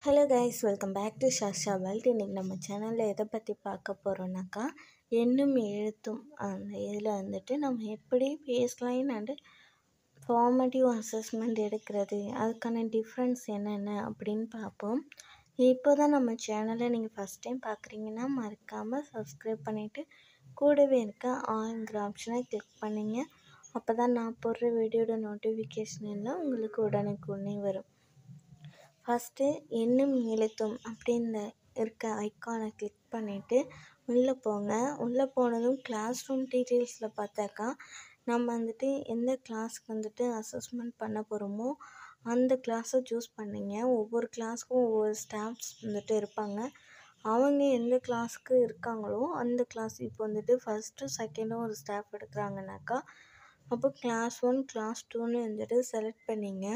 Hello guys, welcome back to Shasha world. இன்றைக்கி நம்ம சேனலில் எதை பற்றி பார்க்க போகிறோன்னாக்கா, எண்ணும் எழுத்தும் அந்த இதில் வந்துட்டு நம்ம எப்படி baseline and formative assessment எடுக்கிறது, அதுக்கான டிஃப்ரென்ஸ் என்னென்ன அப்படின்னு பார்ப்போம். இப்போ தான் நம்ம சேனலை நீங்கள் ஃபஸ்ட் டைம் பார்க்குறீங்கன்னா மறக்காமல் சப்ஸ்கிரைப் பண்ணிவிட்டு கூடவே இருக்க ஆல்ங்கிற ஆப்ஷனை கிளிக் பண்ணிங்க. அப்போ தான் நான் போடுற வீடியோட நோட்டிஃபிகேஷன் எல்லாம் உங்களுக்கு உடனுக்குடனே வரும். ஃபஸ்ட்டு எண்ணும் எழுத்தும் அப்படின்னு இருக்க ஐக்கானை கிளிக் பண்ணிவிட்டு உள்ளே போங்க. உள்ளே போனதும் கிளாஸ் ரூம் டீட்டெயில்ஸில் பார்த்தாக்கா நம்ம வந்துட்டு எந்த கிளாஸுக்கு வந்துட்டு அசஸ்மெண்ட் பண்ண போகிறோமோ அந்த கிளாஸை சூஸ் பண்ணிங்க. ஒவ்வொரு கிளாஸுக்கும் ஒவ்வொரு ஸ்டாஃப்ஸ் வந்துட்டு இருப்பாங்க. அவங்க எந்த கிளாஸுக்கு இருக்காங்களோ அந்த கிளாஸ் இப்போ வந்துட்டு ஃபஸ்ட்டு செகண்டும் ஒரு ஸ்டாஃப் எடுக்கிறாங்கனாக்கா அப்போ கிளாஸ் 1 கிளாஸ் 2ன்னு வந்துட்டு செலக்ட் பண்ணிங்க.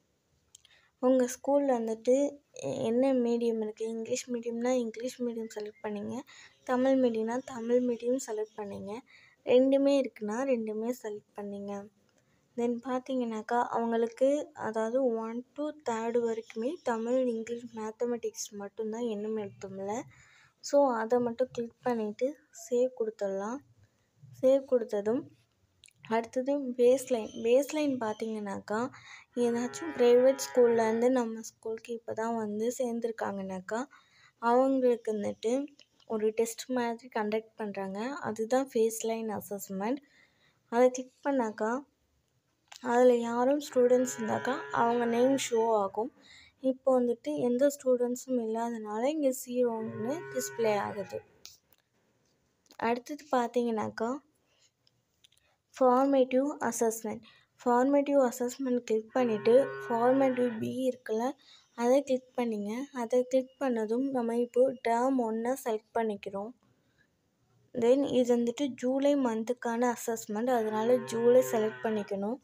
உங்கள் ஸ்கூலில் வந்துட்டு என்ன மீடியம் இருக்குது, இங்கிலீஷ் மீடியம்னா இங்கிலீஷ் மீடியம் செலக்ட் பண்ணிங்க, தமிழ் மீடியம்னா தமிழ் மீடியம் செலக்ட் பண்ணிங்க, ரெண்டுமே இருக்குன்னா ரெண்டுமே செலக்ட் பண்ணிங்க. தென் பார்த்தீங்கன்னாக்கா அவங்களுக்கு அதாவது 1 to 3 வரைக்குமே தமிழ், இங்கிலீஷ், மேத்தமெட்டிக்ஸ் மட்டும்தான் எண்ணும் எழுத்தும்ல. ஸோ அதை மட்டும் கிளிக் பண்ணிவிட்டு சேவ் கொடுத்துடலாம். சேவ் கொடுத்ததும் அடுத்தது பேஸ்லைன் பார்த்தீங்கன்னாக்கா ஏதாச்சும் ப்ரைவேட் ஸ்கூல்லேருந்து நம்ம ஸ்கூலுக்கு இப்போ தான் வந்து சேர்ந்துருக்காங்கனாக்கா அவங்களுக்கு வந்துட்டு ஒரு டெஸ்ட் மாதிரி கண்டக்ட் பண்ணுறாங்க. அதுதான் பேஸ்லைன் அசஸ்மெண்ட். அதை கிளிக் பண்ணாக்கா அதில் யாரும் ஸ்டூடெண்ட்ஸ் இருந்தாக்கா அவங்க நேம் ஷோ ஆகும். இப்போ வந்துட்டு எந்த ஸ்டூடெண்ட்ஸும் இல்லாதனால இங்கே 0ன்னு டிஸ்பிளே ஆகுது. அடுத்தது பார்த்தீங்கன்னாக்கா ஃபார்மேட்டிவ் அசஸ்மெண்ட் கிளிக் பண்ணிவிட்டு ஃபார்மேட்டிவ் பி இருக்குல்ல அதை கிளிக் பண்ணிங்க. அதை கிளிக் பண்ணதும் நம்ம இப்போது டேர்ம் 1 செலக்ட் பண்ணிக்கிறோம். தென் இது வந்துட்டு ஜூலை மந்த்துக்கான அசஸ்மெண்ட், அதனால் ஜூலை செலக்ட் பண்ணிக்கணும்.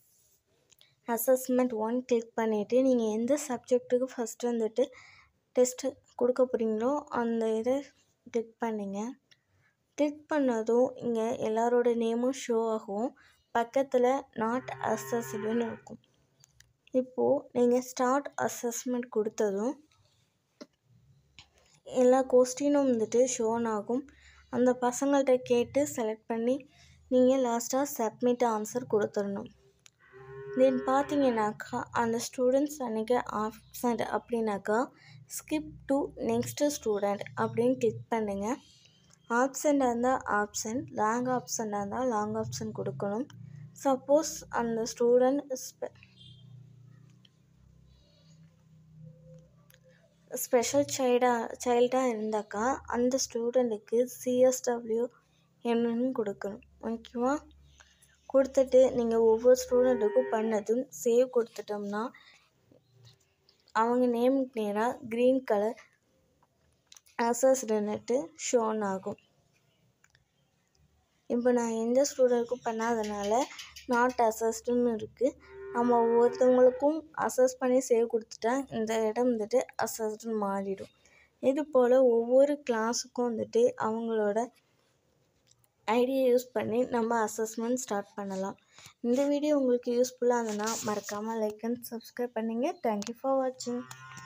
அசஸ்மெண்ட் 1 கிளிக் பண்ணிவிட்டு நீங்கள் எந்த சப்ஜெக்ட்டுக்கு ஃபஸ்ட்டு வந்துட்டு டெஸ்ட்டு கொடுக்க போகிறீங்களோ அந்த இதை கிளிக் பண்ணிங்க. கிளிக் பண்ணதும் இங்கே எல்லாரோட நேமும் ஷோ ஆகும். பக்கத்தில் நாட் அசஸ்டுன்னு இருக்கும். இப்போது நீங்கள் ஸ்டார்ட் அசஸ்மெண்ட் கொடுத்ததும் எல்லா கொஸ்டினும் வந்துட்டு ஷோன் ஆகும். அந்த பசங்கள்கிட்ட கேட்டு செலக்ட் பண்ணி நீங்கள் லாஸ்ட்டாக சப்மிட் ஆன்சர் கொடுத்துடணும். தென் பார்த்தீங்கன்னாக்கா அந்த ஸ்டூடெண்ட்ஸ் அன்றைக்கி ஆப்சண்ட் அப்படின்னாக்கா ஸ்கிப் டு நெக்ஸ்ட் ஸ்டூடெண்ட் அப்படின்னு கிளிக் பண்ணுங்கள். ஆப்சண்டாக இருந்தால் ஆப்சண்ட், லாங் ஆப்சண்டாக இருந்தால் லாங் ஆப்சண்ட் கொடுக்கணும். சப்போஸ் அந்த ஸ்டூடெண்ட் ஸ்பெஷல் சைல்டாக இருந்தாக்கா அந்த ஸ்டூடெண்ட்டுக்கு CSW என்னன்னு கொடுக்கணும். ஓகேவா? கொடுத்துட்டு நீங்கள் ஒவ்வொரு ஸ்டூடெண்ட்டுக்கும் பண்ணதும் சேவ் கொடுத்துட்டோம்னா அவங்க நேமுக்கு நேராக க்ரீன் கலர் அசஸ்டுன்னுட்டு ஷோன் ஆகும். இப்போ நான் எந்த ஸ்டூடெண்ட்டுக்கும் பண்ணாதனால நாட் அசஸ்டுன்னு இருக்குது. நம்ம ஒவ்வொருத்தவங்களுக்கும் அசஸ் பண்ணி சேவ் கொடுத்துட்டா இந்த இடம் வந்துட்டு அசஸ்டுன்னு மாறிடும். இது போல் ஒவ்வொரு கிளாஸுக்கும் வந்துட்டு அவங்களோட ஐடியை யூஸ் பண்ணி நம்ம அசஸ்மெண்ட் ஸ்டார்ட் பண்ணலாம். இந்த வீடியோ உங்களுக்கு யூஸ்ஃபுல்லாக இருந்ததுன்னா மறக்காமல் லைக் அண்ட் சப்ஸ்கிரைப் பண்ணுங்கள். தேங்க்யூ ஃபார் வாட்சிங்.